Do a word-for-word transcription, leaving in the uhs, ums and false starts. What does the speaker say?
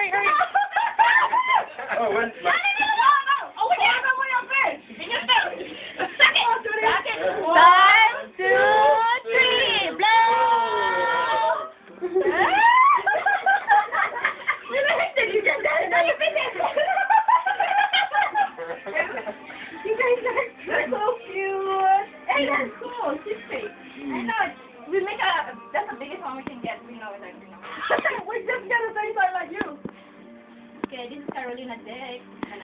hurry, hurry. Oh, when? No, no, no, no, no. Oh, wait, no, no, no, first. In your face. Suck it. Suck it. One, two, three, blow! You just did it. No, you finished. You guys are so cute. Hey, that's cool. She's fake. I know. We make a, that's the biggest one we can get. We know it. Like, we know. We just got a face like you. Okay, this is Carolina Dick.